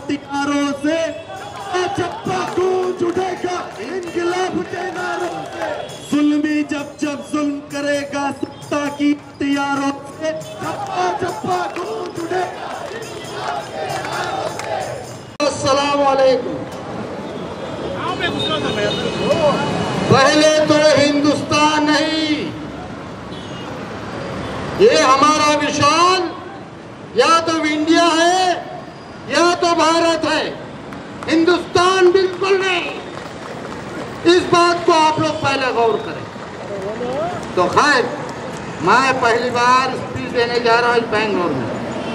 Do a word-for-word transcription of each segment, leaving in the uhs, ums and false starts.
हथियारों से, चप्पा गूंज उठेगा इनकलाब के नारों से। जुल्मी जब जब जुल्म करेगा सत्ता की हथियारों से, चप्पा चप्पा गूंज उठेगा इनकलाब के नारों से। अस्सलाम वालेकुम। पहले तो हिंदुस्तान नहीं, ये हमारा विशाल या तो इंडिया है या तो भारत है, हिंदुस्तान बिल्कुल नहीं। इस बात को आप लोग पहले गौर करें। तो खैर, मैं पहली बार स्पीच देने जा रहा हूँ बेंगलोर में।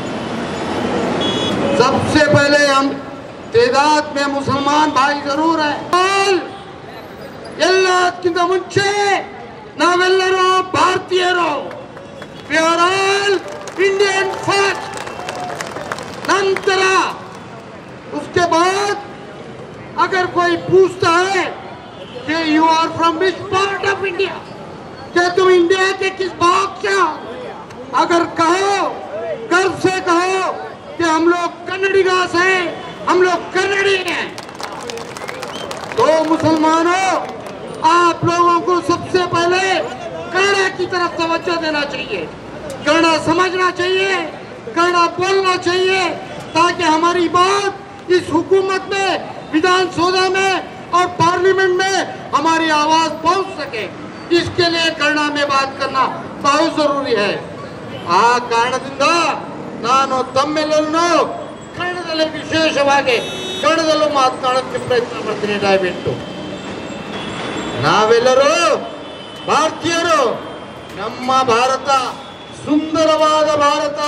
सबसे पहले हम तादाद में मुसलमान भाई जरूर है, ಎಲ್ಲಕ್ಕಿಂತ ಮುಂಚೆ ನಾವೆಲ್ಲರೂ ಭಾರತೀಯರು, we are all Indian first। नंतर उसके बाद अगर कोई पूछता है कि you are from which part of India, क्या तुम इंडिया के किस भाग से हो, अगर कहो गर्व से कहो कि हम लोग कन्नडिगास हैं, हम लोग कन्नड़ी हैं, तो मुसलमानों आप लोगों को सबसे पहले कन्नड़ा की तरफ तवज्जो देना चाहिए, कन्नड़ा समझना चाहिए, कन्नड़ा बोलना चाहिए, ताकि हमारी बात इस हुकूमत में, विधानसभा में और पार्लियामेंट में हमारी आवाज पहुंच सके। इसके लिए कन्नड़ा में बात करना बहुत जरूरी है। आ कारणದಿಂದ ನಾನು ತಮ್ಮೆಲ್ಲರನ್ನು ಕನ್ನಡದಲ್ಲಿ ವಿಶೇಷವಾಗಿ ಕನ್ನಡದಲ್ಲೂ ಮಾತನಾಡೋಕ್ಕೆ ಪ್ರಯತ್ನ ಮಾಡ್ತೀನಿ ದಯವಿಟ್ಟು। ನಾವೆಲ್ಲರೂ ಭಾರತೀಯರು, ನಮ್ಮ ಭಾರತ ಸುಂದರವಾದ ಭಾರತ,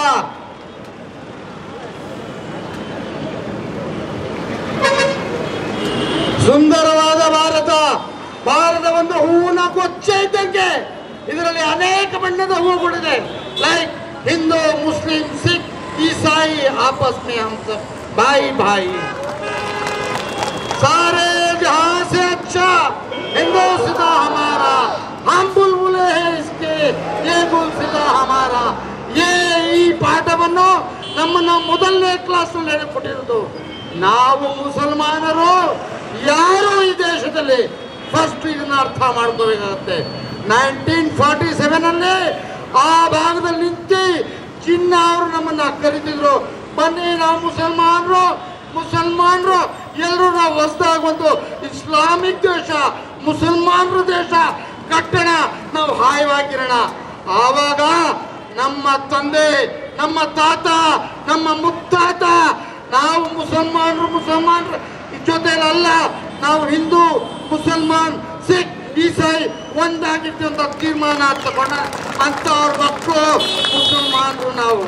ಸುಂದರವಾದ ಭಾರತ ಭಾರತ ಒಂದು ಹೂವಿನ ಕೊಚ್ಚೆ ಇದ್ದಂಗೆ, ಇದರಲ್ಲಿ ಅನೇಕ ಬಣ್ಣದ ಹೂವುಗಳಿದೆ, ಲೈಕ್ ಹಿಂದೂ, ಮುಸ್ಲಿಂ, ಸಿಖ್, ईसाई, आपस में हम सब भाई भाई, सारे जहां से अच्छा हिंदुस्तान हमारा, हम बुलबुले हैं इसके, ये गुलसिदा हमारा। ये ಈ ಪಾಠವನ್ನು ನಮ್ಮನ್ನ ಮೊದಲನೇ ಕ್ಲಾಸ್ ನಲ್ಲಿ ಹೇಳಿಕೊಟ್ಟಿರೋದು ನಾವು ಮುಸಲ್ಮಾನರು ಯಾರು ಈ ದೇಶದಲ್ಲಿ ಫಸ್ಟ್ ಇದನ್ನ ಅರ್ಥ ಮಾಡ್ಕೋಬೇಕಾಗುತ್ತೆ। ನೈನ್ಟೀನ್ ಫಾರ್ಟಿ ಸೆವೆನ್ ಅಲ್ಲಿ ಆ ಭಾಗದಲ್ಲಿ ನಿಂತು ಚಿನ್ನ ಅವರು ನಮ್ಮನ್ನ ಕರೀತಿದ್ರು, ಬನ್ನಿ ನಾವು ಮುಸಲ್ಮಾನರು ಮುಸಲ್ಮಾನರು ಎಲ್ಲರೂ ನಾವು ಹೊಸದಾಗಿ ಒಂದು ಇಸ್ಲಾಮಿಕ್ ದೇಶ, ಮುಸಲ್ಮಾನರ ದೇಶ ಕಟ್ಟಣ, ನಾವು ಹಾಯವಾಗಿರೋಣ। ಆವಾಗ ನಮ್ಮ ತಂದೆ, ನಮ್ಮ ತಾತ, ನಮ್ಮ ಮುತ್ತಾತ ನಾವು ಮುಸಲ್ಮಾನರು ಮುಸಲ್ಮಾನರ ಜೊತೆಲಲ್ಲ, ನಾವು ಹಿಂದೂ, ಮುಸಲ್ಮಾನ್, ಸಿಖ್, ಈಸಾಯಿ ಒಂದಾಗಿತ್ತು ಅಂತ ತೀರ್ಮಾನ ತಗೊಂಡ ಅಂತ ಅವ್ರ ಮಕ್ಕಳು ಮುಸಲ್ಮಾನರು। ನಾವು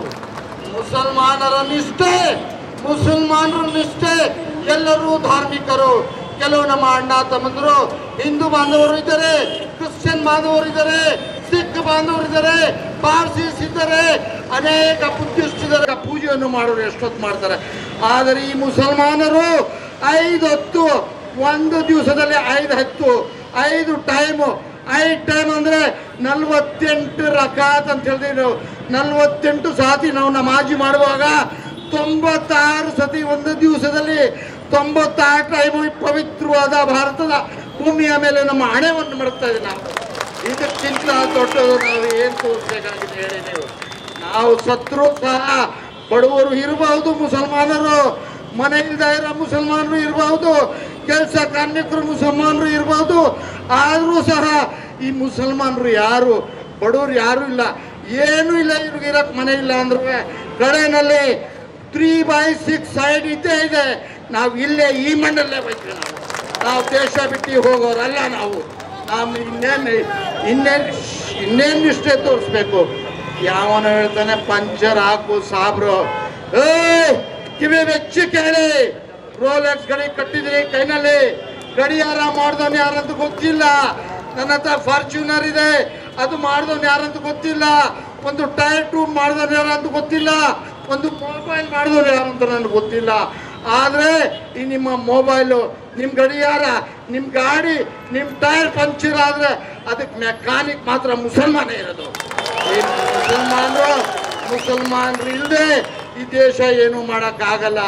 ಮುಸಲ್ಮಾನರ ನಿಷ್ಠೆ, ಮುಸಲ್ಮಾನರ ನಿಷ್ಠೆ, ಎಲ್ಲರೂ ಧಾರ್ಮಿಕರು। ಕೆಲವು ನಮ್ಮ ಅಣ್ಣ ತಮ್ಮಂದರು ಹಿಂದೂ ಬಾಂಧವರು ಇದ್ದಾರೆ, ಕ್ರಿಶ್ಚಿಯನ್ ಬಾಂಧವರು ಇದ್ದಾರೆ, ಸಿಖ್ ಬಾಂಧವರು ಇದ್ದಾರೆ, ಪಾರ್ಸೀಸ್ ಇದ್ದಾರೆ, ಅನೇಕ ಬುದ್ಧಿಸ್ಟ್ ಇದ್ದಾರೆ, ಪೂಜೆಯನ್ನು ಮಾಡೋರು ಎಷ್ಟೊತ್ತು ಮಾಡ್ತಾರೆ। ಆದರೆ ಈ ಮುಸಲ್ಮಾನರು ಐದು ಹೊತ್ತು, ಒಂದು ದಿವಸದಲ್ಲಿ ಐದು ಹತ್ತು ಐದು ಟೈಮು, ಐದು ಟೈಮ್ ಅಂದರೆ ನಲ್ವತ್ತೆಂಟು ರಕಾತ್ ಅಂತ ಹೇಳಿದ್ವಿ ನಾವು, ನಲ್ವತ್ತೆಂಟು ಸಾತಿ ನಾವು ನಮಾಜಿ ಮಾಡುವಾಗ ತೊಂಬತ್ತಾರು ಸತಿ ಒಂದು ದಿವಸದಲ್ಲಿ ತೊಂಬತ್ತಾರು ಟೈಮು ಪವಿತ್ರವಾದ ಭಾರತದ ಭೂಮಿಯ ಮೇಲೆ ನಮ್ಮ ಹಣೆಯನ್ನು ಮಾಡ್ತಾ ಇದ್ದೀವಿ ನಾವು। ಇದಕ್ಕಿಂತ ದೊಡ್ಡದು ನಾವು ಏನು ತೋರಿಸ್ಬೇಕಾಗಿದೆ ಹೇಳಿ ನೀವು? ನಾವು ಸತ್ರು ಸಹ ಬಡವರು ಇರಬಹುದು, ಮುಸಲ್ಮಾನರು ಮನೆ ಇಲ್ದ ಇರೋ ಮುಸಲ್ಮಾನರು ಇರಬಹುದು, ಕೆಲಸ ಕಾರ್ಮಿಕರು ಮುಸಲ್ಮಾನರು ಇರಬಹುದು, ಆದರೂ ಸಹ ಈ ಮುಸಲ್ಮಾನರು ಯಾರು ಬಡವರು ಯಾರು ಇಲ್ಲ, ಏನೂ ಇಲ್ಲ, ಇವ್ರಿಗೆ ಇರಕ್ಕೆ ಮನೆ ಇಲ್ಲ ಅಂದ್ರೂ ಕಡೆಯಲ್ಲಿ ತ್ರೀ ಬೈ ಸಿಕ್ಸ್ ಸೈಡ್ ಇದ್ದೇ ಇದೆ। ನಾವು ಇಲ್ಲೇ ಈ ಮಣ್ಣಲ್ಲೇ ಬೈತೀವಿ, ನಾವು ನಾವು ದೇಶ ಬಿಟ್ಟು ಹೋಗೋರಲ್ಲ ನಾವು। ನಾವು ಇನ್ನೇನು ಇನ್ನೇನು ಇನ್ನೇನು ನಿಷ್ಠೆ ತೋರಿಸ್ಬೇಕು? ಯಾವನು ಹೇಳ್ತಾನೆ ಪಂಚರ್ ಹಾಕು ಸಾಬ್ರು, ಏ ಕಿವಿ ಬೆಚ್ಚಿ ಕೇಳಿ, ರೋಲೆಕ್ಸ್ ಗಡಿ ಕಟ್ಟಿದ್ರಿ ಕೈನಲ್ಲಿ, ಗಡಿಯಾರ ಮಾಡ್ದವನು ಯಾರಂತ ಗೊತ್ತಿಲ್ಲ, ನನ್ನ ಹತ್ರ ಫಾರ್ಚುನರ್ ಇದೆ ಅದು ಮಾಡ್ದವನು ಯಾರಂತ ಗೊತ್ತಿಲ್ಲ, ಒಂದು ಟೈರ್ ಟ್ಯೂಬ್ ಮಾಡ್ದವನು ಯಾರಂತ ಗೊತ್ತಿಲ್ಲ, ಒಂದು ಮೊಬೈಲ್ ಮಾಡಿದವ್ರು ಯಾರು ಅಂತ ನನಗೆ ಗೊತ್ತಿಲ್ಲ. ಆದರೆ ಈ ನಿಮ್ಮ ಮೊಬೈಲು, ನಿಮ್ಮ ಗಡಿಯಾರ, ನಿಮ್ಮ ಗಾಡಿ, ನಿಮ್ಮ ಟೈರ್ ಪಂಚರ್ ಆದರೆ ಅದಕ್ಕೆ ಮೆಕ್ಯಾನಿಕ್ ಮಾತ್ರ ಮುಸಲ್ಮಾನೇ ಇರೋದು. ಈ ಮುಸಲ್ಮಾನರು ಮುಸಲ್ಮಾನರು ಇಲ್ಲದೆ ಈ ದೇಶ ಏನು ಮಾಡೋಕ್ಕಾಗಲ್ಲ.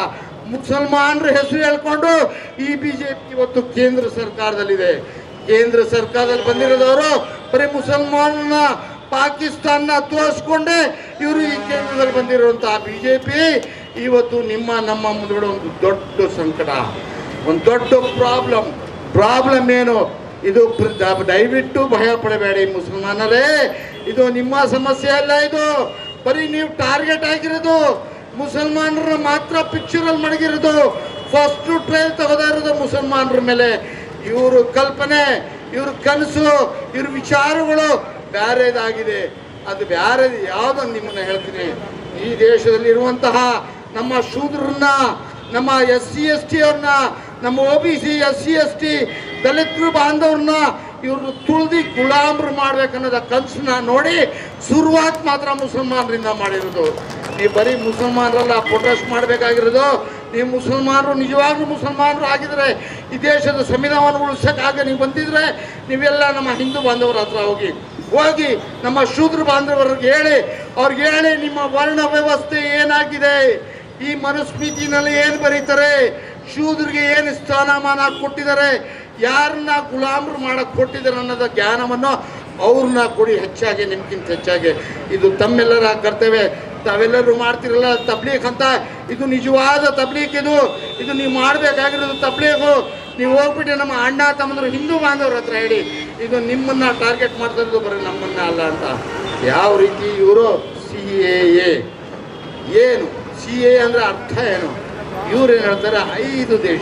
ಮುಸಲ್ಮಾನರ ಹೆಸರು ಹೇಳ್ಕೊಂಡು ಈ ಬಿಜೆಪಿ ಇವತ್ತು ಕೇಂದ್ರ ಸರ್ಕಾರದಲ್ಲಿದೆ. ಕೇಂದ್ರ ಸರ್ಕಾರದಲ್ಲಿ ಬಂದಿರೋದವರು ಬರೀ ಮುಸಲ್ಮಾನ ಪಾಕಿಸ್ತಾನ ತೋರಿಸ್ಕೊಂಡೆ ಇವರು ಈ ಕೇಂದ್ರದಲ್ಲಿ ಬಂದಿರುವಂತಹ ಬಿಜೆಪಿ ಇವತ್ತು ನಿಮ್ಮ ನಮ್ಮ ಮುಂದುಗಡೆ ಒಂದು ದೊಡ್ಡ ಸಂಕಟ, ಒಂದು ದೊಡ್ಡ ಪ್ರಾಬ್ಲಮ್. ಪ್ರಾಬ್ಲಮ್ ಏನು? ಇದು ದಯವಿಟ್ಟು ಭಯ ಪಡಬೇಡಿ ಮುಸಲ್ಮಾನರೇ, ಇದು ನಿಮ್ಮ ಸಮಸ್ಯೆ ಅಲ್ಲ. ಇದು ಬರೀ ನೀವು ಟಾರ್ಗೆಟ್ ಆಗಿರೋದು ಮುಸಲ್ಮಾನರ ಮಾತ್ರ ಪಿಕ್ಚರಲ್ಲಿ ಮಡಗಿರೋದು. ಫಸ್ಟ್ ಟ್ರೈಲ್ ತಗೋತಾ ಇರೋದು ಮುಸಲ್ಮಾನರ ಮೇಲೆ. ಇವರು ಕಲ್ಪನೆ, ಇವ್ರ ಕನಸು, ಇವ್ರ ವಿಚಾರಗಳು ಬ್ಯಾರೇದಾಗಿದೆ. ಅದು ಬ್ಯಾರೆ ಯಾವುದನ್ನು ನಿಮ್ಮನ್ನ ಹೇಳ್ತೀನಿ. ಈ ದೇಶದಲ್ಲಿ ಇರುವಂತಹ ನಮ್ಮ ಶೂದ್ರನ್ನ, ನಮ್ಮ ಎಸ್ ಸಿ ಎಸ್ ಟಿ ಅವ್ರನ್ನ, ನಮ್ಮ O B C S C S T ದಲಿತರು ಬಾಂಧವ್ರನ್ನ ಇವ್ರನ್ನ ತುಳಿದು ಗುಲಾಮರು ಮಾಡ್ಬೇಕನ್ನೋದ ಕನಸನ್ನ ನೋಡಿ ಶುರುವಾತ್ ಮಾತ್ರ ಮುಸಲ್ಮಾನರಿಂದ ಮಾಡಿರೋದು. ನೀವು ಬರೀ ಮುಸಲ್ಮಾನರಲ್ಲ ಪ್ರೊಟೆಸ್ಟ್ ಮಾಡಬೇಕಾಗಿರೋದು. ನೀವು ಮುಸಲ್ಮಾನರು ನಿಜವಾಗ್ಲೂ ಮುಸಲ್ಮಾನರು ಆಗಿದ್ರೆ, ಈ ದೇಶದ ಸಂವಿಧಾನ ಉಳಿಸೋಕ್ಕಾಗ ನೀವು ಬಂದಿದ್ರೆ ನೀವೆಲ್ಲ ನಮ್ಮ ಹಿಂದೂ ಬಾಂಧವರ ಹತ್ರ ಹೋಗಿ ಹೋಗಿ ನಮ್ಮ ಶೂದ್ರ ಬಾಂಧವರಿಗೆ ಹೇಳಿ, ಅವ್ರಿಗೆ ಹೇಳಿ ನಿಮ್ಮ ವರ್ಣ ವ್ಯವಸ್ಥೆ ಏನಾಗಿದೆ, ಈ ಮನುಸ್ಮೃತಿನಲ್ಲಿ ಏನು ಬರೀತಾರೆ, ಶೂದ್ರಿಗೆ ಏನು ಸ್ಥಾನಮಾನ ಕೊಟ್ಟಿದ್ದಾರೆ, ಯಾರನ್ನ ಗುಲಾಮರು ಮಾಡಕ್ಕೆ ಕೊಟ್ಟಿದ್ದಾರೆ ಅನ್ನೋದ ಜ್ಞಾನವನ್ನು ಅವ್ರನ್ನ ಕೊಡಿ. ಹೆಚ್ಚಾಗಿ ನಿಮ್ಗಿಂತ ಹೆಚ್ಚಾಗಿ ಇದು ತಮ್ಮೆಲ್ಲರ ಕರ್ತವ್ಯ. ತಾವೆಲ್ಲರೂ ಮಾಡ್ತಿರಲ್ಲ ತಬ್ಲೀಗ್ ಅಂತ, ಇದು ನಿಜವಾದ ತಬ್ಲೀಗ್. ಇದು ಇದು ನೀವು ಮಾಡಬೇಕಾಗಿರೋದು ತಬ್ಲೀಗು. ನೀವು ಹೋಗ್ಬಿಟ್ಟು ನಮ್ಮ ಅಣ್ಣ ತಮ್ಮಂದ್ರು ಹಿಂದೂ ಬಾಂಧವ್ರ ಹತ್ರ ಹೇಳಿ, ಇದು ನಿಮ್ಮನ್ನ ಟಾರ್ಗೆಟ್ ಮಾಡ್ತಾ ಇರೋದು ಬರೀ ನಮ್ಮನ್ನ ಅಲ್ಲ ಅಂತ. ಯಾವ ರೀತಿ ಇವರು ಸಿ ಎ ಎ ಏನು, ಸಿ ಎ ಅಂದರೆ ಅರ್ಥ ಏನು? ಇವ್ರೇನು ಹೇಳ್ತಾರೆ, ಐದು ದೇಶ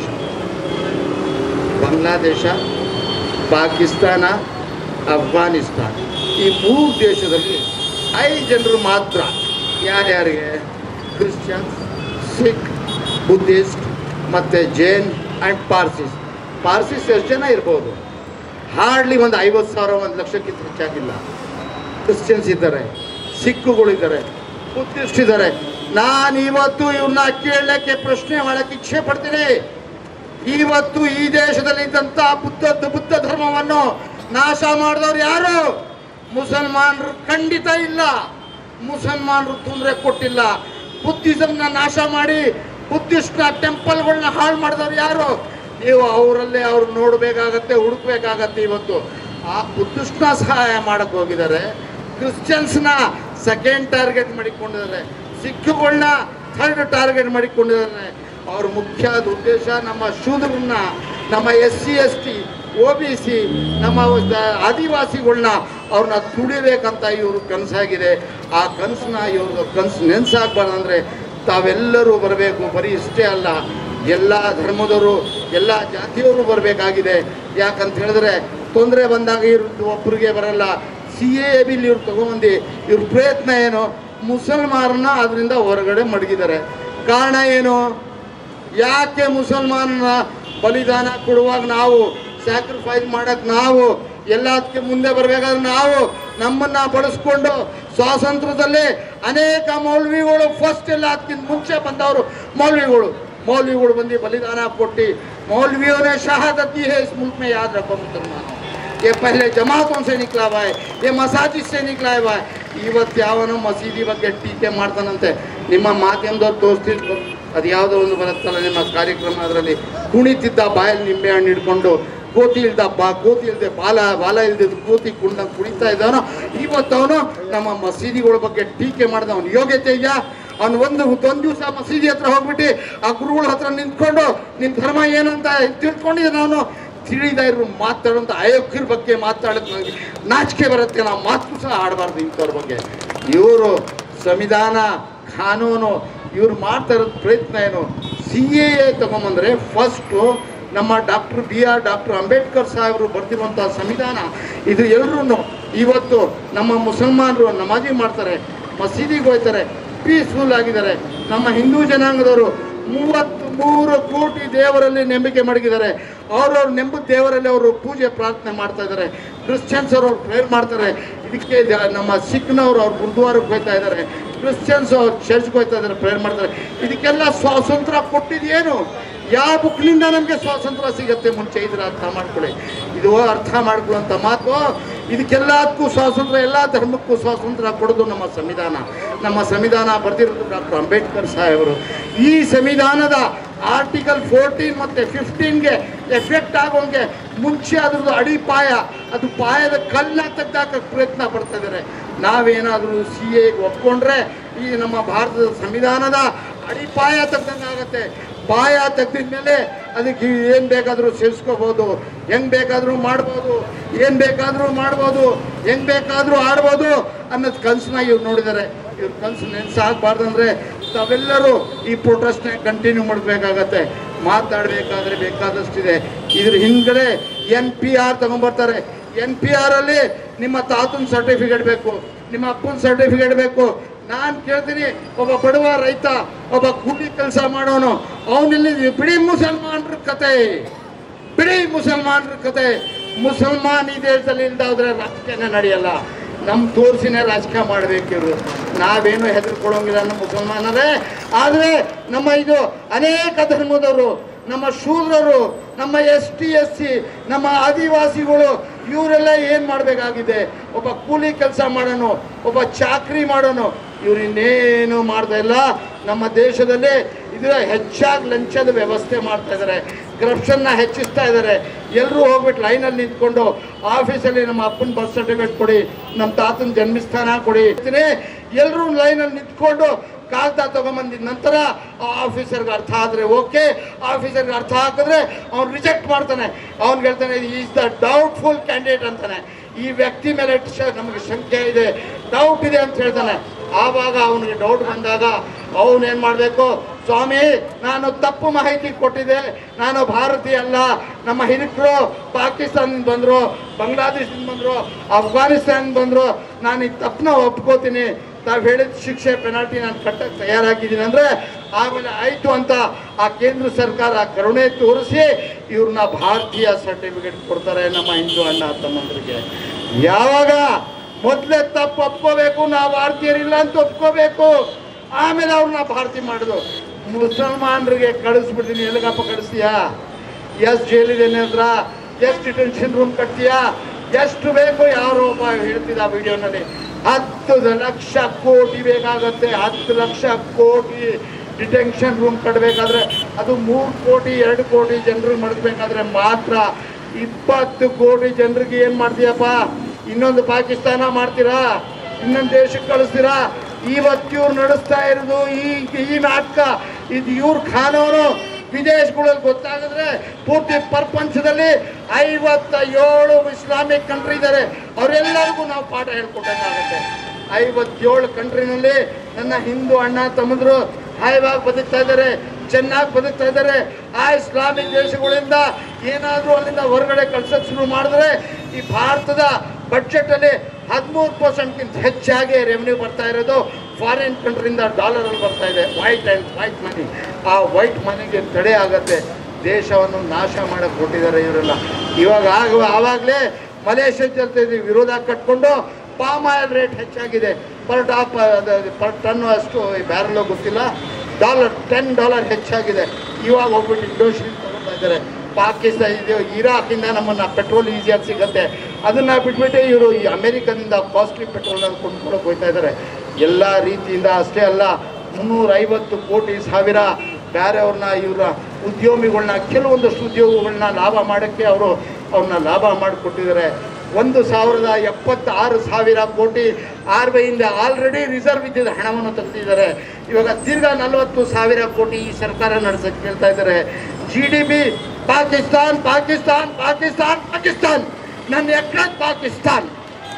ಬಾಂಗ್ಲಾದೇಶ, ಪಾಕಿಸ್ತಾನ, ಅಫ್ಘಾನಿಸ್ತಾನ, ಈ ಮೂರು ದೇಶದಲ್ಲಿ ಐದು ಜನರು ಮಾತ್ರ. ಯಾರ್ಯಾರಿಗೆ? ಕ್ರಿಶ್ಚಿಯನ್ಸ್, ಸಿಖ್, ಬುದ್ಧಿಸ್ಟ್ ಮತ್ತು ಜೈನ್ ಆ್ಯಂಡ್ ಪಾರ್ಸಿಸ್. ಪಾರ್ಸಿಸ್ ಎಷ್ಟು ಜನ ಇರ್ಬೋದು? ಹಾರ್ಡ್ಲಿ ಒಂದು ಐವತ್ತು ಸಾವಿರ ಒಂದು ಲಕ್ಷಕ್ಕಿಂತ ಹೆಚ್ಚಾಗಿಲ್ಲ. ಕ್ರಿಶ್ಚಿಯನ್ಸ್ ಇದ್ದಾರೆ, ಸಿಕ್ಕುಗಳಿದ್ದಾರೆ, ಬುದ್ಧಿಸ್ಟ್ ಇದ್ದಾರೆ. ನಾನು ಇವತ್ತು ಇವ್ರನ್ನ ಕೇಳಲಿಕ್ಕೆ ಪ್ರಶ್ನೆ ಮಾಡೋಕ್ಕೆ ಇಚ್ಛೆ ಪಡ್ತೀನಿ. ಇವತ್ತು ಈ ದೇಶದಲ್ಲಿ ಇದ್ದಂಥ ಬುದ್ಧ ಬುದ್ಧ ಧರ್ಮವನ್ನು ನಾಶ ಮಾಡಿದವ್ರು ಯಾರು? ಮುಸಲ್ಮಾನರು ಖಂಡಿತ ಇಲ್ಲ. ಮುಸಲ್ಮಾನರು ತೊಂದರೆ ಕೊಟ್ಟಿಲ್ಲ. ಬುದ್ಧಿಸಮ್ನ ನಾಶ ಮಾಡಿ ಬುದ್ಧಿಸ್ಟ್ನ ಟೆಂಪಲ್ಗಳನ್ನ ಹಾಳು ಮಾಡಿದವ್ರು ಯಾರು? ನೀವು ಅವರಲ್ಲೇ ಅವ್ರು ನೋಡಬೇಕಾಗತ್ತೆ, ಹುಡುಕ್ಬೇಕಾಗತ್ತೆ. ಇವತ್ತು ಆ ಬುದ್ಧಿಸ್ಟ್ನ ಸಹಾಯ ಮಾಡಕ್ಕೆ ಹೋಗಿದ್ದಾರೆ, ಕ್ರಿಶ್ಚಿಯನ್ಸ್ನ ಸೆಕೆಂಡ್ ಟಾರ್ಗೆಟ್ ಮಾಡಿಕೊಂಡಿದ್ದಾರೆ, ಸಿಖ್ಗಳನ್ನ ಥರ್ಡ್ ಟಾರ್ಗೆಟ್ ಮಾಡಿಕೊಂಡಿದ್ದಾರೆ. ಅವ್ರ ಮುಖ್ಯ ಉದ್ದೇಶ ನಮ್ಮ ಶೂದ್ರನ್ನ, ನಮ್ಮ S C S T, O B C, ನಮ್ಮ ಆದಿವಾಸಿಗಳನ್ನ ಅವ್ರನ್ನ ತುಳಿಬೇಕಂತ ಇವರು ಕನಸಾಗಿದೆ. ಆ ಕನಸನ್ನ ಇವ್ರದ್ದು ಕನಸು ನೆನೆಸಾಗಬಾರ್ದಂದ್ರೆ ತಾವೆಲ್ಲರೂ ಬರಬೇಕು. ಬರೀ ಇಷ್ಟೇ ಅಲ್ಲ, ಎಲ್ಲ ಧರ್ಮದವರು, ಎಲ್ಲ ಜಾತಿಯವರು ಬರಬೇಕಾಗಿದೆ. ಯಾಕಂತ ಹೇಳಿದ್ರೆ ತೊಂದರೆ ಬಂದಾಗ ಇವ್ರದ್ದು ಒಬ್ಬರಿಗೆ ಬರಲ್ಲ. ಸಿ ಎ ಬಿಲ್ ಇವ್ರು ತೊಗೊಂಬಂದು ಇವ್ರ ಪ್ರಯತ್ನ ಏನು? ಮುಸಲ್ಮಾನರನ್ನ ಅದರಿಂದ ಹೊರಗಡೆ ಮಡಗಿದ್ದಾರೆ. ಕಾರಣ ಏನು? ಯಾಕೆ ಮುಸಲ್ಮಾನನ ಬಲಿದಾನ ಕೊಡುವಾಗ ನಾವು ಸ್ಯಾಕ್ರಿಫೈಸ್ ಮಾಡಕ್ಕೆ ನಾವು ಎಲ್ಲದಕ್ಕೆ ಮುಂದೆ ಬರಬೇಕಾದ್ರೆ ನಾವು ನಮ್ಮನ್ನು ಬಳಸ್ಕೊಂಡು ಸ್ವಾತಂತ್ರ್ಯದಲ್ಲಿ ಅನೇಕ ಮೌಲ್ವಿಗಳು ಫಸ್ಟ್ ಎಲ್ಲ ಅದಕ್ಕಿಂತ ಮುಂಚೆ ಬಂದವರು ಮೌಲ್ವಿಗಳು मौलवी बंदी बलिदान कोटी मौलवियों ने शहादत दी है इस मुल्क में, याद रखो मुसलमानों। ये पहले जमातों से निकला हुआ है, ये मसाजिद से निकला हुआ है। ಇವತ್ತು ಯಾವನೋ ಮಸೀದಿ ಬಗ್ಗೆ ಟೀಕೆ ಮಾಡ್ತಾನಂತೆ. ನಿಮ್ಮ ಮಾಧ್ಯಮದವ್ರು ತೋರಿಸ್ತಿದ್ರು, ಅದು ಯಾವುದೋ ಒಂದು ಬರುತ್ತಲ್ಲ ನಿಮ್ಮ ಕಾರ್ಯಕ್ರಮ, ಅದರಲ್ಲಿ ಕುಣಿತಿದ್ದ ಬಾಯಲ್ಲಿ ನಿಂಬೆ ಹಣ್ಣು ಹಿಡ್ಕೊಂಡು ಕೋತಿ ಇಲ್ದ ಬಾ ಕೋತಿ ಇಲ್ದೆ ಬಾಲ ಬಾಲ ಇಲ್ದಿದ್ದು ಕೋತಿ ಕುಂಡ ಕುಣಿತಾ ಇದ್ದಾನೋ. ಇವತ್ತು ಅವನು ನಮ್ಮ ಮಸೀದಿಗಳ ಬಗ್ಗೆ ಟೀಕೆ ಮಾಡಿದ ಅವನು ಯೋಗ್ಯತೆ ಇದೆಯಾ? ಅವ್ನು ಒಂದು ಒಂದು ದಿವಸ ಮಸೀದಿ ಹತ್ರ ಹೋಗ್ಬಿಟ್ಟು ಆ ಗುರುಗಳ ಹತ್ರ ನಿಂತ್ಕೊಂಡು ನಿನ್ನ ಧರ್ಮ ಏನು ಅಂತ ತಿಳ್ಕೊಂಡಿದ್ದೆ ನಾನು ತಿಳಿದ ಇರೋ ಮಾತಾಡೋಂಥ ಅಯೋಗ್ಯರ ಬಗ್ಗೆ ಮಾತಾಡೋದು ನನಗೆ ನಾಚಿಕೆ ಬರುತ್ತೆ. ನಾವು ಮಾತು ಸಹ ಆಡಬಾರ್ದು ಇಂಥವ್ರ ಬಗ್ಗೆ. ಇವರು ಸಂವಿಧಾನ ಕಾನೂನು ಇವ್ರು ಮಾಡ್ತಾ ಇರೋದು ಪ್ರಯತ್ನ ಏನು? ಸಿ ಎ ಎ ತಗೊಂಬಂದರೆ ಫಸ್ಟು ನಮ್ಮ doctor B R doctor Ambedkar ಸಾಹೇಬರು ಬರ್ತಿರುವಂಥ ಸಂವಿಧಾನ ಇದು ಎಲ್ಲರೂ ಇವತ್ತು ನಮ್ಮ ಮುಸಲ್ಮಾನರು ನಮಾಜಿ ಮಾಡ್ತಾರೆ, ಮಸೀದಿಗೆ ಹೋಗ್ತಾರೆ, ಪೀಸ್ಫುಲ್ ಆಗಿದ್ದಾರೆ. ನಮ್ಮ ಹಿಂದೂ ಜನಾಂಗದವರು ಮೂವತ್ತು ಮೂರು ಕೋಟಿ ದೇವರಲ್ಲಿ ನಂಬಿಕೆ ಮಡಗಿದ್ದಾರೆ. ಅವ್ರವ್ರು ನೆಂಬ ದೇವರಲ್ಲಿ ಅವರು ಪೂಜೆ ಪ್ರಾರ್ಥನೆ ಮಾಡ್ತಾ ಇದ್ದಾರೆ. ಕ್ರಿಶ್ಚಿಯನ್ಸ್ ಅವರು ಪ್ರೇಯರ್ ಮಾಡ್ತಾರೆ. ಇದಕ್ಕೆ ನಮ್ಮ ಸಿಖ್ನವರು ಅವ್ರು ಗುರುದ್ವಾರಕ್ಕೆ ಹೋಗ್ತಾ ಇದ್ದಾರೆ, ಕ್ರಿಶ್ಚಿಯನ್ಸ್ ಅವ್ರು ಚರ್ಚ್ಗೆ ಹೋಗ್ತಾ ಇದ್ದಾರೆ, ಪ್ರೇಯರ್ ಮಾಡ್ತಾರೆ. ಇದಕ್ಕೆಲ್ಲ ಸ್ವಾತಂತ್ರ್ಯ ಕೊಟ್ಟಿದ್ದೇನು? ಯಾವ ಬುಕ್ನಿಂದ ನಮಗೆ ಸ್ವಾತಂತ್ರ್ಯ ಸಿಗುತ್ತೆ? ಮುಂಚೆ ಇದ್ರೆ ಅರ್ಥ ಮಾಡ್ಕೊಳ್ಳಿ. ಇದು ಅರ್ಥ ಮಾಡ್ಕೊಳ್ಳುವಂಥ ಮಾತು. ಇದಕ್ಕೆಲ್ಲದಕ್ಕೂ ಸ್ವಾತಂತ್ರ್ಯ, ಎಲ್ಲ ಧರ್ಮಕ್ಕೂ ಸ್ವಾತಂತ್ರ್ಯ ಕೊಡೋದು ನಮ್ಮ ಸಂವಿಧಾನ. ನಮ್ಮ ಸಂವಿಧಾನ ಬರೆದಿರೋದು ಡಾಕ್ಟರ್ ಅಂಬೇಡ್ಕರ್ ಸಾಹೇಬರು. ಈ ಸಂವಿಧಾನದ ಆರ್ಟಿಕಲ್ ಫೋರ್ಟೀನ್ ಮತ್ತು ಫಿಫ್ಟೀನ್ಗೆ ಎಫೆಕ್ಟ್ ಆಗೋಂಗೆ ಮುಂಚೆ ಅದ್ರದ್ದು ಅಡಿಪಾಯ ಅದು ಪಾಯದ ಕಲ್ಲ ತೆಗ್ದಾಕಕ್ಕೆ ಪ್ರಯತ್ನ ಪಡ್ತಾ ಇದ್ದಾರೆ. ನಾವೇನಾದರೂ ಸಿ ಎಗೆ ಒಪ್ಕೊಂಡ್ರೆ ಈ ನಮ್ಮ ಭಾರತದ ಸಂವಿಧಾನದ ಅಡಿಪಾಯ ತೆಗ್ದಂಗಾಗತ್ತೆ. ಪಾಯ ತೆಗ್ದಿದ ಮೇಲೆ ಅದಕ್ಕೆ ಏನು ಬೇಕಾದರೂ ಸೇರಿಸ್ಕೋಬೋದು, ಹೆಂಗೆ ಬೇಕಾದರೂ ಮಾಡ್ಬೋದು, ಏನು ಬೇಕಾದರೂ ಮಾಡ್ಬೋದು, ಹೆಂಗೆ ಬೇಕಾದರೂ ಆಡ್ಬೋದು ಅನ್ನೋದು ಕನಸನ್ನ ಇವ್ರು ನೋಡಿದ್ದಾರೆ. ಇವ್ರ ಕನಸು ನೆನೆಸಾಗಬಾರ್ದು ಅಂದರೆ ತಾವೆಲ್ಲರೂ ಈ ಪ್ರೊಟೆಸ್ಟ್ನ ಕಂಟಿನ್ಯೂ ಮಾಡಬೇಕಾಗತ್ತೆ. ಮಾತಾಡಬೇಕಾದ್ರೆ ಬೇಕಾದಷ್ಟಿದೆ. ಇದ್ರ ಹಿಂದ್ಗಡೆ ಎನ್ ಪಿ ಆರ್ ತಗೊಂಡ್ಬರ್ತಾರೆ. ಎನ್ ಪಿ ಆರಲ್ಲಿ ನಿಮ್ಮ ತಾತನ ಸರ್ಟಿಫಿಕೇಟ್ ಬೇಕು, ನಿಮ್ಮ ಅಪ್ಪನ ಸರ್ಟಿಫಿಕೇಟ್ ಬೇಕು. ನಾನು ಕೇಳ್ತೀನಿ, ಒಬ್ಬ ಬಡವ ರೈತ, ಒಬ್ಬ ಕೂಲಿ ಕೆಲಸ ಮಾಡೋನು, ಅವನಲ್ಲಿ ಬಿಡಿ ಮುಸಲ್ಮಾನರ ಕತೆ, ಬಿಡಿ ಮುಸಲ್ಮಾನರ ಕತೆ. ಮುಸಲ್ಮಾನ್ ಈ ದೇಶದಲ್ಲಿ ಇಲ್ದಾದ್ರೆ ರಾಜಕೀಯನೇ ನಡೆಯಲ್ಲ. ನಮ್ಮ ತೋರಿಸಿನೇ ರಾಜಕೀಯ ಮಾಡಬೇಕಿರು. ನಾವೇನು ಹೆದರ್ಕೊಳ್ಳೋಂಗಿಲ್ಲ ನಮ್ಮ ಮುಸಲ್ಮಾನರೇ. ಆದರೆ ನಮ್ಮ ಇದು ಅನೇಕ ಧರ್ಮದವರು, ನಮ್ಮ ಶೂದ್ರರು, ನಮ್ಮ ಎಸ್ ಟಿ ಎಸ್ ಸಿ, ನಮ್ಮ ಆದಿವಾಸಿಗಳು ಇವರೆಲ್ಲ ಏನು ಮಾಡಬೇಕಾಗಿದೆ? ಒಬ್ಬ ಕೂಲಿ ಕೆಲಸ ಮಾಡೋನು, ಒಬ್ಬ ಚಾಕ್ರಿ ಮಾಡೋನು, ಇವ್ರು ಇನ್ನೇನು ಮಾಡ್ತಾ ಇಲ್ಲ. ನಮ್ಮ ದೇಶದಲ್ಲಿ ಇದರ ಹೆಚ್ಚಾಗಿ ಲಂಚದ ವ್ಯವಸ್ಥೆ ಮಾಡ್ತಾ ಇದ್ದಾರೆ, ಕರಪ್ಷನ್ನ ಹೆಚ್ಚಿಸ್ತಾ ಇದ್ದಾರೆ. ಎಲ್ಲರೂ ಹೋಗ್ಬಿಟ್ಟು ಲೈನಲ್ಲಿ ನಿಂತ್ಕೊಂಡು ಆಫೀಸಲ್ಲಿ ನಮ್ಮ ಅಪ್ಪನ ಬರ್ತ್ ಸರ್ಟಿಫಿಕೇಟ್ ಕೊಡಿ, ನಮ್ಮ ತಾತನ ಜನ್ಮಸ್ಥಾನ ಕೊಡಿ, ಎಲ್ಲರೂ ಲೈನಲ್ಲಿ ನಿಂತ್ಕೊಂಡು ಕಾಗದ ತೊಗೊಂಬಂದಿದ ನಂತರ ಆ ಆಫೀಸರ್ಗೆ ಅರ್ಥ ಆದರೆ ಓಕೆ, ಆಫೀಸರ್ಗೆ ಅರ್ಥ ಹಾಕಿದ್ರೆ ಅವ್ನು ರಿಜೆಕ್ಟ್ ಮಾಡ್ತಾನೆ. ಅವ್ನಿಗೆ ಹೇಳ್ತಾನೆ ಈಸ್ ದ ಡೌಟ್ಫುಲ್ ಕ್ಯಾಂಡಿಡೇಟ್ ಅಂತಾನೆ. ಈ ವ್ಯಕ್ತಿ ಮೇಲೆ ನಮಗೆ ಶಂಕೆ ಇದೆ, ಡೌಟ್ ಇದೆ ಅಂತ ಹೇಳ್ತಾನೆ. ಆವಾಗ ಅವನಿಗೆ ಡೌಟ್ ಬಂದಾಗ ಅವನೇನು ಮಾಡಬೇಕು? ಸ್ವಾಮಿ, ನಾನು ತಪ್ಪು ಮಾಹಿತಿ ಕೊಟ್ಟಿದ್ದೆ, ನಾನು ಭಾರತೀಯ ಅಲ್ಲ, ನಮ್ಮ ಹಿರಿಕರು ಪಾಕಿಸ್ತಾನದಿಂದ ಬಂದರು, ಬಾಂಗ್ಲಾದೇಶದಿಂದ ಬಂದರು, ಅಫ್ಘಾನಿಸ್ತಾನದಿಂದ ಬಂದರು, ನಾನು ಈ ತಪ್ಪನ್ನ ಒಪ್ಕೋತೀನಿ, ತಾವು ಹೇಳಿದ ಶಿಕ್ಷೆ ಪೆನಾಲ್ಟಿ ನಾನು ಕಟ್ಟಕ್ಕೆ ತಯಾರಾಗಿದ್ದೀನಿ ಅಂದರೆ ಆಮೇಲೆ ಆಯಿತು ಅಂತ ಆ ಕೇಂದ್ರ ಸರ್ಕಾರ ಕರುಣೆ ತೋರಿಸಿ ಇವ್ರನ್ನ ಭಾರತೀಯ ಸರ್ಟಿಫಿಕೇಟ್ ಕೊಡ್ತಾರೆ ನಮ್ಮ ಹಿಂದೂ ಅಣ್ಣ ತಮ್ಮಂದರಿಗೆ. ಯಾವಾಗ ಮೊದಲೇ ತಪ್ಪು ಒಪ್ಕೋಬೇಕು, ನಾವು ಭಾರತೀಯರಿಲ್ಲ ಅಂತ ಒಪ್ಕೋಬೇಕು, ಆಮೇಲೆ ಅವ್ರನ್ನ ಭಾರತೀಯ ಮಾಡೋದು. ಮುಸಲ್ಮಾನರಿಗೆ ಕಳಿಸ್ಬಿಡ್ತೀನಿ, ಎಲ್ಲಿಗಪ್ಪ ಕಳಿಸ್ತೀಯಾ? ಎಷ್ಟು ಜೈಲಿದೇನೆ ಹತ್ರ, ಎಷ್ಟು ಡಿಟೆನ್ಷನ್ ರೂಮ್ ಕಟ್ತೀಯಾ, ಎಷ್ಟು ಬೇಕು? ಯಾರೋ ಒಬ್ಬ ಹೇಳ್ತಿದ್ದ ಆ ವಿಡಿಯೋನಲ್ಲಿ, ಹತ್ತು ಲಕ್ಷ ಕೋಟಿ ಬೇಕಾಗುತ್ತೆ. ಹತ್ತು ಲಕ್ಷ ಕೋಟಿ ಡಿಟೆನ್ಷನ್ ರೂಮ್ ಕಟ್ಟಬೇಕಾದ್ರೆ ಅದು ಮೂರು ಕೋಟಿ ಎರಡು ಕೋಟಿ ಜನರಿಗೆ ಮಡಗಬೇಕಾದ್ರೆ ಮಾತ್ರ. ಇಪ್ಪತ್ತು ಕೋಟಿ ಜನರಿಗೆ ಏನು ಮಾಡ್ತೀಯಪ್ಪ? ಇನ್ನೊಂದು ಪಾಕಿಸ್ತಾನ ಮಾಡ್ತೀರಾ? ಇನ್ನೊಂದು ದೇಶಕ್ಕೆ ಕಳಿಸ್ತೀರಾ? ಇವತ್ತು ಇವ್ರು ನಡೆಸ್ತಾ ಇರೋದು ಈ ಈ ನಾಟಕ, ಇದು ಇವ್ರ ಖಾನವರು ವಿದೇಶಗಳಲ್ಲಿ ಗೊತ್ತಾಗಿದ್ರೆ ಪೂರ್ತಿ ಪ್ರಪಂಚದಲ್ಲಿ ಐವತ್ತ ಏಳು ಇಸ್ಲಾಮಿಕ್ ಕಂಟ್ರಿ ಇದ್ದಾರೆ, ಅವರೆಲ್ಲರಿಗೂ ನಾವು ಪಾಠ ಹೇಳ್ಕೊಟ್ಟಂಗಾಗುತ್ತೆ. ಐವತ್ತೇಳು ಕಂಟ್ರಿನಲ್ಲಿ ನನ್ನ ಹಿಂದೂ ಅಣ್ಣ ತಮ್ಮಂದರು ಹಾಯವಾಗಿ ಬದುಕ್ತಾ ಇದ್ದಾರೆ, ಚೆನ್ನಾಗಿ ಬದುಕ್ತಾ ಇದ್ದಾರೆ. ಆ ಇಸ್ಲಾಮಿಕ್ ದೇಶಗಳಿಂದ ಏನಾದರೂ ಅಲ್ಲಿಂದ ಹೊರಗಡೆ ಕಳ್ಸೋಕ್ಕೆ ಶುರು ಮಾಡಿದ್ರೆ ಈ ಭಾರತದ ಬಡ್ಜೆಟಲ್ಲಿ ಹದಿಮೂರು ಪರ್ಸೆಂಟ್ಗಿಂತ ಹೆಚ್ಚಾಗಿ ರೆವೆನ್ಯೂ ಬರ್ತಾ ಇರೋದು ಫಾರಿನ್ ಕಂಟ್ರಿಯಿಂದ ಡಾಲರಲ್ಲಿ ಬರ್ತಾ ಇದೆ. White and white money. ಆ ವೈಟ್ ಮನಿಗೆ ತಡೆ ಆಗತ್ತೆ. ದೇಶವನ್ನು ನಾಶ ಮಾಡಕ್ಕೆ ಕೊಟ್ಟಿದ್ದಾರೆ ಇವರೆಲ್ಲ. ಇವಾಗ ಆಗ ಆವಾಗಲೇ ಮಲೇಷ್ಯಾ ಜೊತೆ ವಿರೋಧ ಕಟ್ಕೊಂಡು ಪಾಮ್ ಆಯಿಲ್ ರೇಟ್ ಹೆಚ್ಚಾಗಿದೆ. ಪರ್ ಟಾಪ್ ಪರ್ ಟನ್ನು ಅಷ್ಟು ಬ್ಯಾರಲ್ಲೋ ಗೊತ್ತಿಲ್ಲ, ಡಾಲರ್ ಟೆನ್ ಡಾಲರ್ ಹೆಚ್ಚಾಗಿದೆ. ಇವಾಗ ಹೋಗ್ಬಿಟ್ಟು ಇಂಡೋನೇಷಿಯಾ ತಗೊಳ್ತಾ ಇದ್ದಾರೆ. ಪಾಕಿಸ್ತಾನ ಇದು ಇರಾಕಿಂದ ನಮ್ಮನ್ನು ಪೆಟ್ರೋಲ್ ಈಸಿಯಾಗಿ ಸಿಗುತ್ತೆ, ಅದನ್ನು ಬಿಟ್ಬಿಟ್ಟು ಇವರು ಈ ಅಮೇರಿಕದಿಂದ ಕಾಸ್ಟ್ಲಿ ಪೆಟ್ರೋಲನ್ನು ಕೊಂಡ್ಕೊಳಕ್ಕೆ ಹೋಗ್ತಾ ಇದ್ದಾರೆ. ಎಲ್ಲ ರೀತಿಯಿಂದ ಅಷ್ಟೇ ಅಲ್ಲ, ಮುನ್ನೂರೈವತ್ತು ಕೋಟಿ ಸಾವಿರ ಬೇರೆಯವ್ರನ್ನ ಇವರ ಉದ್ಯೋಗಿಗಳನ್ನ ಕೆಲವೊಂದಷ್ಟು ಉದ್ಯೋಗಗಳನ್ನ ಲಾಭ ಮಾಡೋಕ್ಕೆ ಅವರು ಅವ್ರನ್ನ ಲಾಭ ಮಾಡಿಕೊಟ್ಟಿದ್ದಾರೆ. ಒಂದು ಸಾವಿರದ ಎಪ್ಪತ್ತಾರು ಸಾವಿರ ಕೋಟಿ ಆರ್ ಬಿ ಐಯಿಂದ ಆಲ್ರೆಡಿ ರಿಸರ್ವ್ ಇದ್ದಿದ್ದ ಹಣವನ್ನು ತೆಗೆದಿದ್ದಾರೆ. ಇವಾಗ ತಿರ್ಗಾ ನಲವತ್ತು ಸಾವಿರ ಕೋಟಿ ಈ ಸರ್ಕಾರ ನಡೆಸಕ್ಕೆ ಕೇಳ್ತಾ ಇದ್ದಾರೆ. G D P Pakistan Pakistan Pakistan Pakistan ನನ್ನ ಎಕರೆ ಪಾಕಿಸ್ತಾನ್.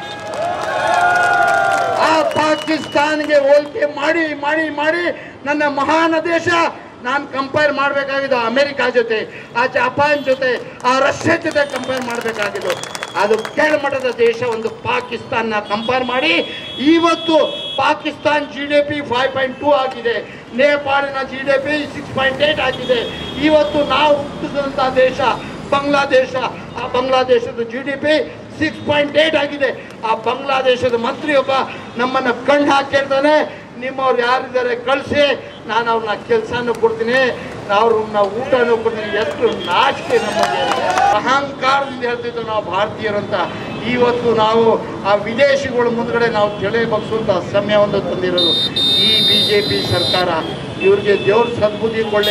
ಆ ಪಾಕಿಸ್ತಾನ್ಗೆ ಹೋಲಿಕೆ ಮಾಡಿ ಮಾಡಿ ಮಾಡಿ ನನ್ನ ಮಹಾನ್ ದೇಶ ನಾನು ಕಂಪೇರ್ ಮಾಡಬೇಕಾಗಿದ್ದು ಅಮೆರಿಕ ಜೊತೆ, ಆ ಜಪಾನ್ ಜೊತೆ, ಆ ರಷ್ಯಾ ಜೊತೆ ಕಂಪೇರ್ ಮಾಡಬೇಕಾಗಿದ್ದು. ಅದು ಕೆಳಮಟ್ಟದ ದೇಶ ಒಂದು ಪಾಕಿಸ್ತಾನ ಕಂಪೇರ್ ಮಾಡಿ ಇವತ್ತು Pakistan G D P five point two ಆಗಿದೆ, ನೇಪಾಳಿನ G D P six point eight ಆಗಿದೆ. ಇವತ್ತು ನಾವು ಹುಟ್ಟಿದಂಥ ದೇಶ ಬಾಂಗ್ಲಾದೇಶ, ಆ ಬಾಂಗ್ಲಾದೇಶದ G D P six point eight ಆಗಿದೆ. ಆ ಬಾಂಗ್ಲಾದೇಶದ ಮಂತ್ರಿಯೊಬ್ಬ ನಮ್ಮನ್ನು ಕಣ್ಣು ಹಾಕಿರ್ತಾನೆ, ನಿಮ್ಮವ್ರು ಯಾರಿದ್ದಾರೆ ಕಳಿಸಿ, ನಾನು ಅವ್ರನ್ನ ಕೆಲಸನೂ ಕೊಡ್ತೀನಿ, ಅವ್ರನ್ನ ಊಟನೂ ಕೊಡ್ತೀನಿ. ಎಷ್ಟು ನಾಚಿಕೆ ನಮಗೆ, ಅಹಂಕಾರದಿಂದ ಹೇಳ್ತಿದ್ದು ನಾವು ಭಾರತೀಯರು ಅಂತ. ಇವತ್ತು ನಾವು ಆ ವಿದೇಶಿಗಳ ಮುಂದ್ಗಡೆ ನಾವು ತಲೆ ಬಗ್ಸುವಂಥ ಸಮಯವನ್ನು ತಂದಿರೋದು ಈ ಬಿ ಜೆ ಪಿ ಸರ್ಕಾರ. ಇವ್ರಿಗೆ ದೇವ್ರ ಸದ್ಬುದ್ಧಿ ಕೊಳ್ಳಿ.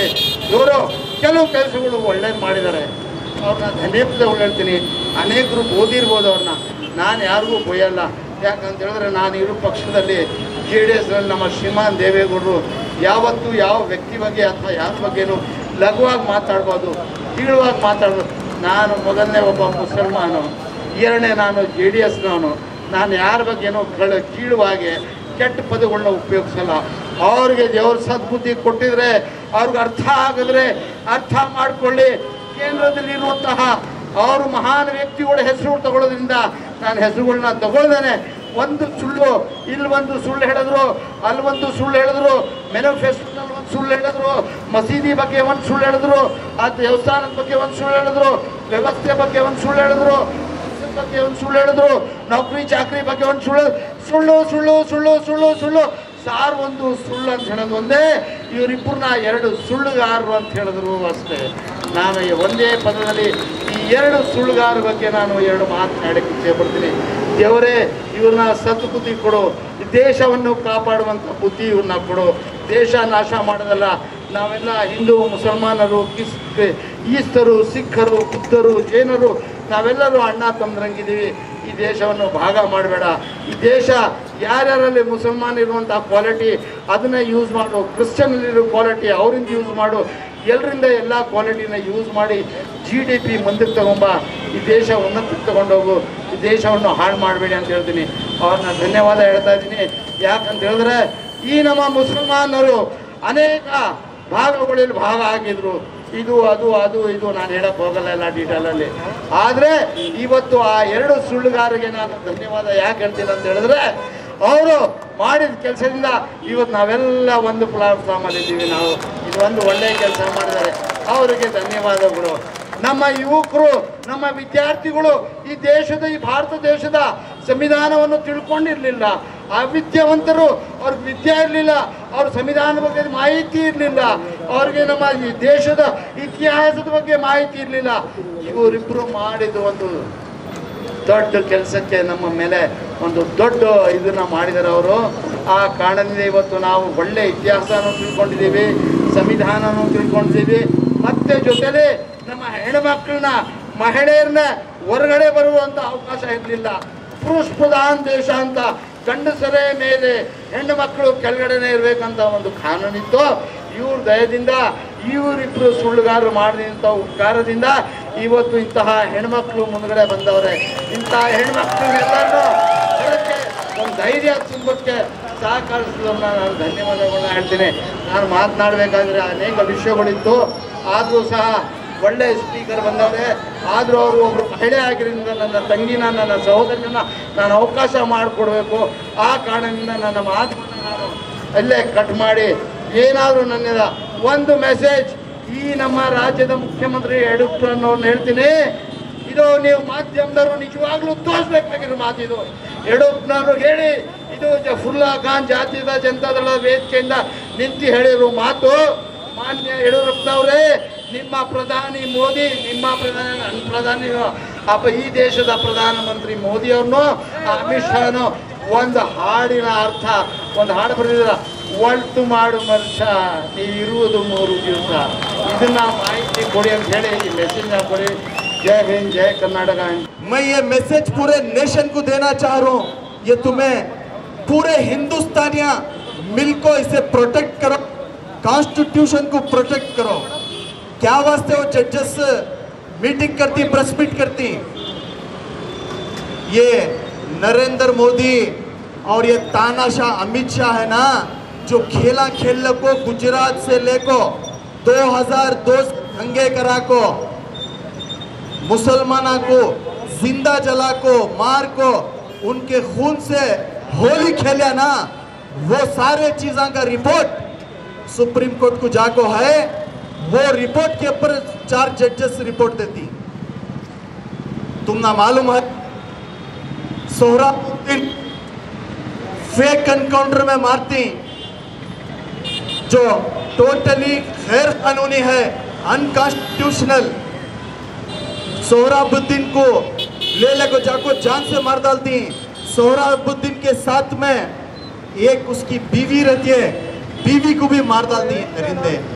ಇವರು ಕೆಲವು ಕೆಲಸಗಳು ಒಳ್ಳೇದು ಮಾಡಿದ್ದಾರೆ, ಅವ್ರನ್ನ ಧನ್ಯವಾದಗಳು ಹೇಳ್ತೀನಿ. ಅನೇಕರು ಓದಿರ್ಬೋದು ಅವ್ರನ್ನ, ನಾನು ಯಾರಿಗೂ ಬೊಯ್ಯಲ್ಲ. ಯಾಕಂತ ಹೇಳಿದ್ರೆ ನಾನು ಇರೋ ಪಕ್ಷದಲ್ಲಿ ಜೆ ಡಿ ಎಸ್ನಲ್ಲಿ ನಮ್ಮ ಶ್ರೀಮಾನ್ ದೇವೇಗೌಡರು ಯಾವತ್ತೂ ಯಾವ ವ್ಯಕ್ತಿ ಬಗ್ಗೆ ಅಥವಾ ಯಾರ ಬಗ್ಗೆನೂ ಲಘುವಾಗಿ ಮಾತಾಡ್ಬೋದು, ಕೀಳುವಾಗಿ ಮಾತಾಡ್ಬೋದು. ನಾನು ಮೊದಲನೇ ಒಬ್ಬ ಮುಸಲ್ಮಾನು, ಎರಡನೇ ನಾನು ಜೆ ಡಿ ಎಸ್ನವನು. ನಾನು ಯಾರ ಬಗ್ಗೆನೂ ಕಳ ಕೀಳುವಾಗಿ ಕೆಟ್ಟ ಪದಗಳನ್ನ ಉಪಯೋಗಿಸಲ್ಲ. ಅವ್ರಿಗೆ ದೇವ್ರ ಸದ್ಬುದ್ಧಿ ಕೊಟ್ಟಿದ್ರೆ, ಅವ್ರಿಗೆ ಅರ್ಥ ಆಗಿದ್ರೆ ಅರ್ಥ ಮಾಡಿಕೊಳ್ಳಿ. ಕೇಂದ್ರದಲ್ಲಿರುವಂತಹ ಅವರು ಮಹಾನ್ ವ್ಯಕ್ತಿಗಳ ಹೆಸರು ತಗೊಳ್ಳೋದ್ರಿಂದ ನಾನು ಹೆಸರುಗಳನ್ನ ತಗೊಳ್ದೇನೆ ಒಂದು ಸುಳ್ಳು, ಇಲ್ಲಿ ಒಂದು ಸುಳ್ಳು ಹೇಳಿದ್ರು, ಅಲ್ಲಿ ಒಂದು ಸುಳ್ಳು ಹೇಳಿದ್ರು, ಮ್ಯಾನಿಫೆಸ್ಟೋನಲ್ಲಿ ಒಂದು ಸುಳ್ಳು ಹೇಳಿದ್ರು, ಮಸೀದಿ ಬಗ್ಗೆ ಒಂದು ಸುಳ್ಳು ಹೇಳಿದ್ರು, ಆ ದೇವಸ್ಥಾನದ ಬಗ್ಗೆ ಒಂದು ಸುಳ್ಳು ಹೇಳಿದ್ರು, ವ್ಯವಸ್ಥೆ ಬಗ್ಗೆ ಒಂದು ಸುಳ್ಳು ಹೇಳಿದ್ರು, ಬಗ್ಗೆ ಒಂದು ಸುಳ್ಳು ಹೇಳಿದ್ರು, ನೌಕರಿ ಚಾಕರಿ ಬಗ್ಗೆ ಒಂದು ಸುಳ್ಳು ಸುಳ್ಳು ಸುಳ್ಳು ಸುಳ್ಳು ಸುಳ್ಳು ಸುಳ್ಳು ಸಾರ್ ಒಂದು ಸುಳ್ಳು ಅಂತ ಹೇಳೋದು ಒಂದೇ. ಇವರಿಬ್ಬರನ್ನ ಎರಡು ಸುಳ್ಳುಗಾರರು ಅಂತ ಹೇಳಿದ್ರು ಅಷ್ಟೇ. ನಾನು ಒಂದೇ ಪದದಲ್ಲಿ ಈ ಎರಡು ಸುಳ್ಳುಗಾರ ಬಗ್ಗೆ ನಾನು ಎರಡು ಮಾತನಾಡಕ್ಕೆ ಇಚ್ಛೆ ಪಡ್ತೀನಿ. ದೇವರೇ ಇವ್ರನ್ನ ಸದ್ಬುದ್ಧಿ ಕೊಡು, ದೇಶವನ್ನು ಕಾಪಾಡುವಂಥ ಬುದ್ಧಿ ಇವ್ರನ್ನ ಕೊಡು. ದೇಶ ನಾಶ ಮಾಡೋದಲ್ಲ. ನಾವೆಲ್ಲ ಹಿಂದೂ ಮುಸಲ್ಮಾನರು, ಕಿಸ್ ಈಸ್ತರು, ಸಿಖ್ಖರು, ಬುದ್ಧರು, ಜೈನರು ನಾವೆಲ್ಲರೂ ಅಣ್ಣ ತಮ್ಮರಂಗಿದ್ದೀವಿ. ಈ ದೇಶವನ್ನು ಭಾಗ ಮಾಡಬೇಡ. ಈ ದೇಶ ಯಾರ್ಯಾರಲ್ಲಿ ಮುಸಲ್ಮಾನ್ ಇರುವಂಥ ಕ್ವಾಲಿಟಿ ಅದನ್ನು ಯೂಸ್ ಮಾಡು, ಕ್ರಿಶ್ಚಿಯನ್ನಲ್ಲಿರೋ ಕ್ವಾಲಿಟಿ ಅವರಿಂದ ಯೂಸ್ ಮಾಡು, ಎಲ್ಲರಿಂದ ಎಲ್ಲ ಕ್ವಾಲಿಟಿನ ಯೂಸ್ ಮಾಡಿ ಜಿ ಡಿ ಪಿ ಮುಂದಕ್ಕೆ ತಗೊಂಬ. ಈ ದೇಶ ಉನ್ನತಕ್ಕೆ ತಗೊಂಡೋಗು, ಈ ದೇಶವನ್ನು ಹಾಳು ಮಾಡಬೇಡಿ ಅಂತ ಹೇಳ್ತೀನಿ. ಅವ್ರನ್ನ ಧನ್ಯವಾದ ಹೇಳ್ತಾ ಇದ್ದೀನಿ. ಯಾಕಂತ ಹೇಳಿದ್ರೆ ಈ ನಮ್ಮ ಮುಸಲ್ಮಾನರು ಅನೇಕ ಭಾಗಗಳಲ್ಲಿ ಭಾಗ ಆಗಿದ್ರು. ಇದು ಅದು ಅದು ಇದು ನಾನು ಹೇಳಕ್ಕೆ ಹೋಗಲ್ಲ ಎಲ್ಲ ಡೀಟೇಲಲ್ಲಿ. ಆದರೆ ಇವತ್ತು ಆ ಎರಡು ಸುಳ್ಳುಗಾರರಿಗೆ ನಾನು ಧನ್ಯವಾದ ಯಾಕೆ ಹೇಳ್ತೀನಿ ಅಂತ ಹೇಳಿದ್ರೆ, ಅವರು ಮಾಡಿದ ಕೆಲಸದಿಂದ ಇವತ್ತು ನಾವೆಲ್ಲ ಒಂದು ಪ್ಲಾಟ್ಫಾರ್ಮಲ್ಲಿ ಇದ್ದೀವಿ. ನಾವು ಇದು ಒಂದು ಒಳ್ಳೆಯ ಕೆಲಸ ಮಾಡಿದ್ದಾರೆ, ಅವರಿಗೆ ಧನ್ಯವಾದಗಳು. ನಮ್ಮ ಯುವಕರು, ನಮ್ಮ ವಿದ್ಯಾರ್ಥಿಗಳು ಈ ದೇಶದ ಈ ಭಾರತ ದೇಶದ ಸಂವಿಧಾನವನ್ನು ತಿಳ್ಕೊಂಡಿರಲಿಲ್ಲ. ಅವಿದ್ಯಾವಂತರು, ಅವ್ರಿಗೆ ವಿದ್ಯೆ ಇರಲಿಲ್ಲ, ಅವ್ರ ಸಂವಿಧಾನದ ಬಗ್ಗೆ ಮಾಹಿತಿ ಇರಲಿಲ್ಲ, ಅವ್ರಿಗೆ ನಮ್ಮ ಈ ದೇಶದ ಇತಿಹಾಸದ ಬಗ್ಗೆ ಮಾಹಿತಿ ಇರಲಿಲ್ಲ. ಇವರಿಬ್ಬರು ಮಾಡಿದ ಒಂದು ದೊಡ್ಡ ಕೆಲಸಕ್ಕೆ ನಮ್ಮ ಮೇಲೆ ಒಂದು ದೊಡ್ಡ ಇದನ್ನು ಮಾಡಿದ್ದಾರೆ ಅವರು. ಆ ಕಾರಣದಿಂದ ಇವತ್ತು ನಾವು ಒಳ್ಳೆ ಇತಿಹಾಸನೂ ತಿಳ್ಕೊಂಡಿದ್ದೀವಿ, ಸಂವಿಧಾನನೂ ತಿಳ್ಕೊಂಡಿದ್ದೀವಿ. ಮತ್ತೆ ಜೊತೆಲಿ ನಮ್ಮ ಹೆಣ್ಮಕ್ಳನ್ನ, ಮಹಿಳೆಯರನ್ನ ಹೊರಗಡೆ ಬರುವಂಥ ಅವಕಾಶ ಇರಲಿಲ್ಲ. ಪುರುಷ ಪ್ರಧಾನ ದೇಶ ಅಂತ ಗಂಡಸರೇ ಮೇಲೆ ಹೆಣ್ಣು ಮಕ್ಕಳು ಕೆಳಗಡೆನೇ ಇರಬೇಕಂತ ಒಂದು ಕಾನೂನಿತ್ತು. ಇವ್ರ ದಯದಿಂದ, ಇವರಿಬ್ಬರು ಸುಳ್ಳುಗಾರರು ಮಾಡಿದಂಥ ಉಪಕಾರದಿಂದ ಇವತ್ತು ಇಂತಹ ಹೆಣ್ಮಕ್ಳು ಮುಂದ್ಗಡೆ ಬಂದವ್ರೆ. ಇಂತಹ ಹೆಣ್ಮಕ್ಳನ್ನೆಲ್ಲರೂ ಅದಕ್ಕೆ ಒಂದು ಧೈರ್ಯ ತುಂಬಕ್ಕೆ ಸಹಕರಿಸಿದವ್ರನ್ನ ನಾನು ಧನ್ಯವಾದಗಳನ್ನ ಹೇಳ್ತೀನಿ. ನಾನು ಮಾತನಾಡಬೇಕಾದ್ರೆ ಅನೇಕ ವಿಷಯಗಳಿತ್ತು, ಆದರೂ ಸಹ ಒಳ್ಳೆಯ ಸ್ಪೀಕರ್ ಬಂದವರೆ. ಆದರೂ ಅವರು ಒಬ್ಬರು ಮಹಿಳೆ ಆಗಿರೋದ್ರಿಂದ ನನ್ನ ತಂಗಿನ, ನನ್ನ ಸಹೋದರನ ನಾನು ಅವಕಾಶ ಮಾಡಿಕೊಡ್ಬೇಕು. ಆ ಕಾರಣದಿಂದ ನನ್ನ ಮಾತನ್ನು ನಾನು ಅಲ್ಲೇ ಕಟ್ ಮಾಡಿ ಏನಾದರೂ ನನ್ನಿಂದ ಒಂದು ಮೆಸೇಜ್ ಈ ನಮ್ಮ ರಾಜ್ಯದ ಮುಖ್ಯಮಂತ್ರಿ ಯಡಿಯೂರಪ್ಪನವ್ರನ್ನ ಹೇಳ್ತೀನಿ. ಇದು ನೀವು ಮಾಧ್ಯಮದವರು ನಿಜವಾಗ್ಲೂ ತೋರಿಸ್ಬೇಕಾಗಿರೋ ಮಾತಿದು. ಯಡಿಯೂರಪ್ಪನವರು ಹೇಳಿ, ಇದು ಜಫರುಲ್ಲಾ ಖಾನ್ ಜಾತ್ಯತೀತ ಜನತಾದಳ ವೇದಿಕೆಯಿಂದ ನಿಂತು ಹೇಳಿರೋ ಮಾತು. ಮಾನ್ಯ ಯಡಿಯೂರಪ್ಪನವರೇ, ನಿಮ್ಮ ಪ್ರಧಾನಿ ಮೋದಿ, ನಿಮ್ಮ ಪ್ರಧಾನಿ ಪ್ರಧಾನಿ ಅಪ್ಪ ಈ ದೇಶದ ಪ್ರಧಾನಮಂತ್ರಿ ಮೋದಿಯವ್ರನ್ನು, ಅಮಿತ್ ಶಾನು ಒಂದು ಹಾಡಿನ ಅರ್ಥ ಒಂದು ಹಾಡು ಬರೆದಿದ್ರ, ಒಳ್ತು ಮಾಡು ಮನುಷ್ಯ ನೀವು ಇರುವುದು ಮೂರು ದಿವಸ. ಇದನ್ನ ಮಾಹಿತಿ ಕೊಡಿ ಅಂತ ಹೇಳಿ ಈ ಮೆಸೇಜ್ ಕೊಡಿ. जय हिंद, जय कर्नाटक। मैं ये मैसेज पूरे नेशन को देना चाह रहा हूँ, ये तुम्हें पूरे हिंदुस्तानियां मिलकर इसे प्रोटेक्ट करो, कॉन्स्टिट्यूशन को प्रोटेक्ट करो। क्या वास्ते वो जजेस मीटिंग करती, प्रेस मीट करती? ये नरेंद्र मोदी और ये तानाशाह अमित शाह है ना, जो खेला खेल को गुजरात से लेको दो हजार दो दंगे करा को, मुसलमाना को जिंदा जला को, मार को, उनके खून से होली खेला ना, वो सारे चीज़ों का रिपोर्ट सुप्रीम कोर्ट को जाको है। वो रिपोर्ट के ऊपर चार जजेस रिपोर्ट देती। तुमना मालूम है सोहराबुद्दीन फेक एनकाउंटर में मारती, जो टोटली गैर कानूनी है, अनकॉन्स्टिट्यूशनल। सोहराबुद्दीन को ले लेको जाको जान से मार डालती। सोहराबुद्दीन के साथ में एक उसकी बीवी रहती है, बीवी को भी मार डालती है दरिंदे।